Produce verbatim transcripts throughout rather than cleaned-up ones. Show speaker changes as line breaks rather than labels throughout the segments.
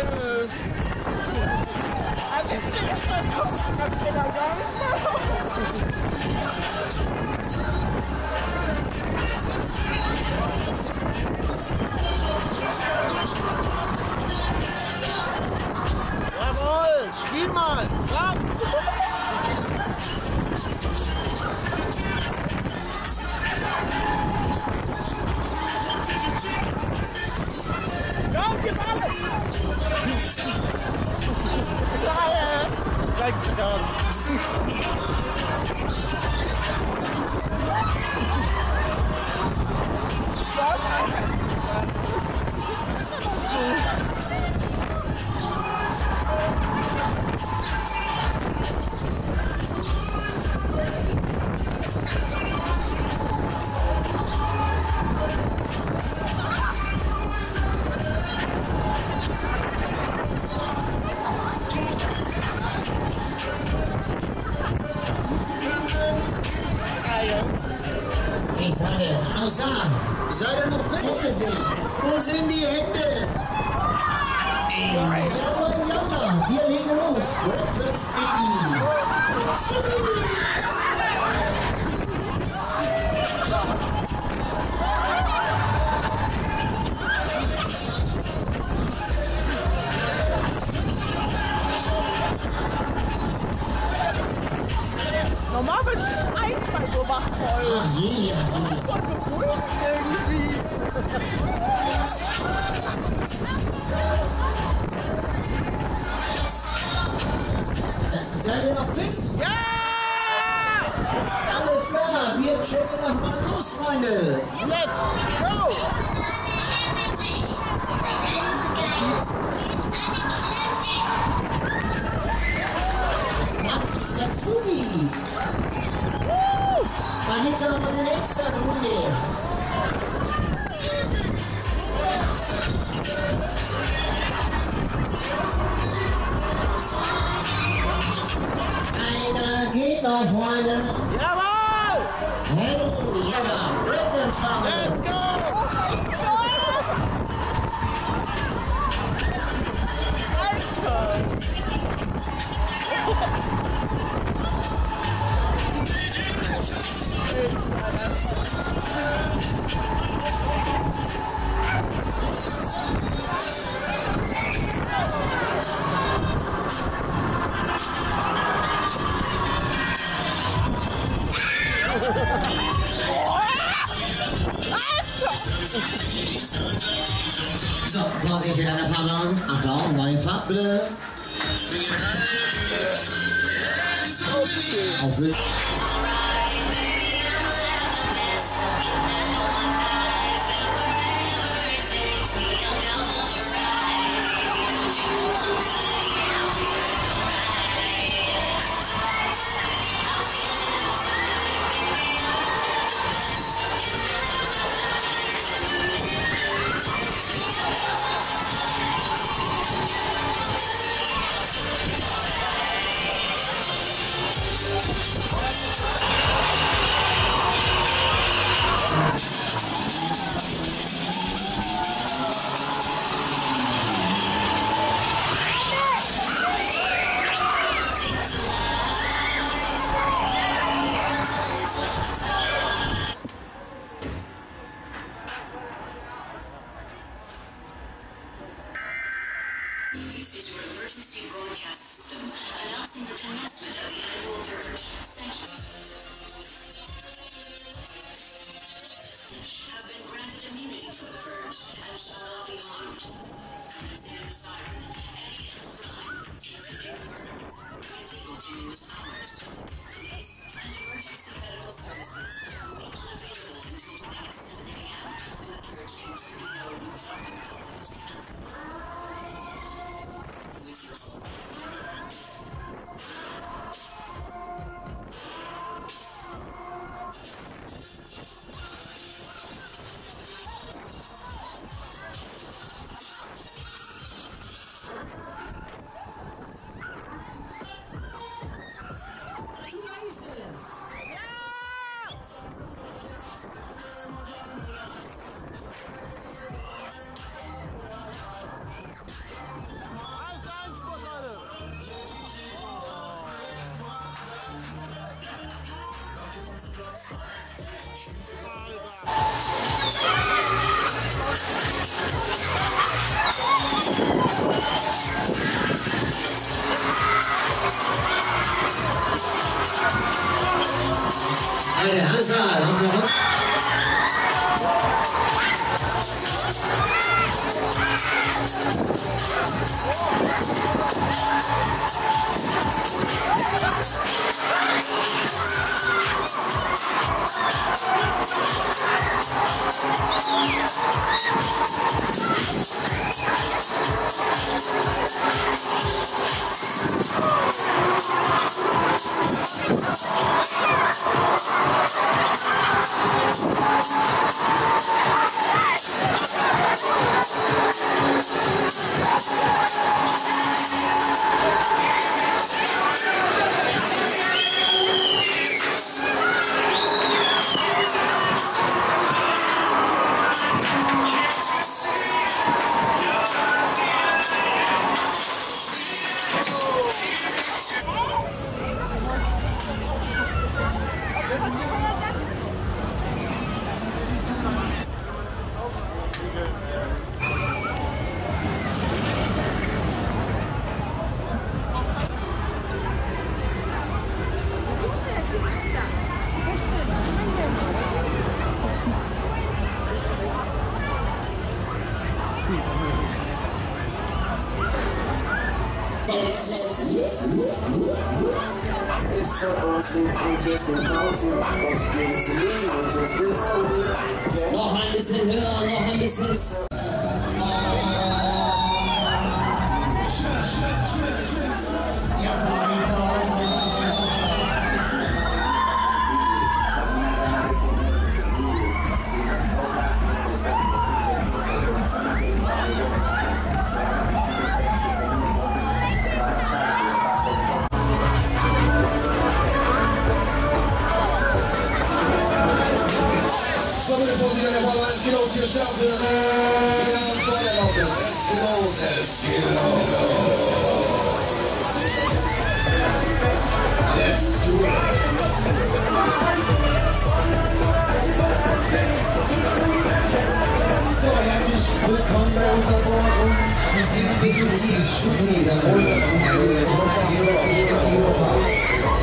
Also ich bin jetzt mal drauf, ich hab den da gar nicht mehr.
Jawohl, spiel mal, komm! Ja, gib alles! Geil! Danke,
Hey Freunde, alles da? Seid ihr noch fit? Hände sind? Wo sind die Hände? Jawohl, jawohl, wir legen los. Riptons Baby.
Normal bin ich einfach so wach voll.
Ach je, ja, je.
Voll beruhigt irgendwie.
Seid ihr noch fit?
Ja!
Alles klar, wir checken nochmal los, Freunde.
Let's go!
Satsugi. Dann geht's noch mal in der nächsten Runde. Einer geht noch, Freunde.
Jawohl!
Hey, ja, Riptons Freunde.
Let's go!
So, Vorsicht mit einer Fahrbahn. Achtung, neue Fahrt bitte. Auf Wild.
This is your emergency broadcast system announcing the commencement of the annual purge. Sanctions have been granted immunity from the purge and shall not be harmed. Commencing at the siren, any crime, including murder, will be continuous hours. Police and emergency medical services will be unavailable until tonight at seven a m when the purge comes to be no new funding folders. With your
Noch ein bisschen höher, noch ein bisschen.
Eskimos hier starten. Wir haben voll Erlaubnis. Eskimos, Eskimos. Let's do it. So, herzlich willkommen bei unserer Morgen. Wir bitten Sie zu dir, der Wohl und die Ehre von Hero, Hero, Hero.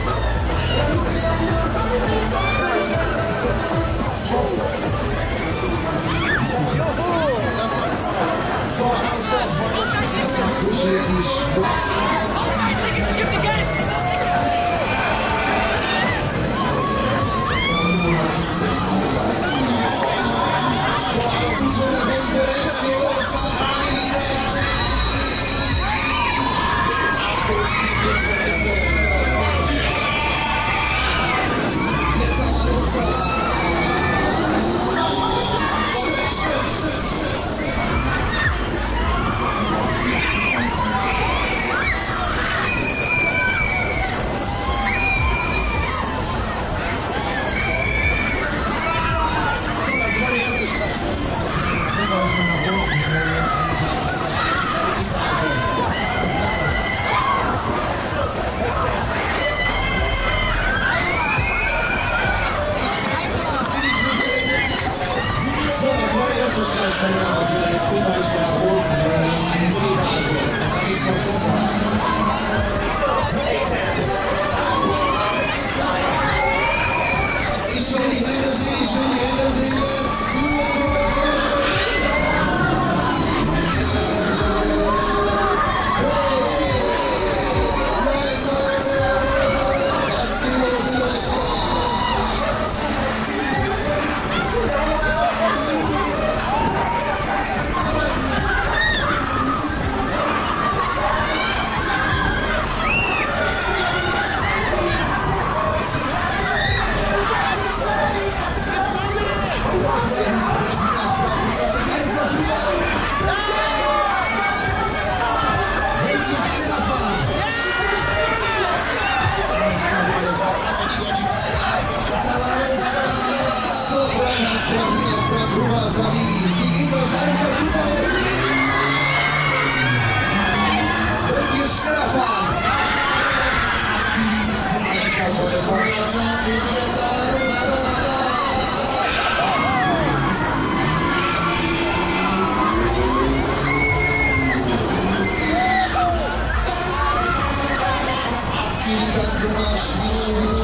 Thank you.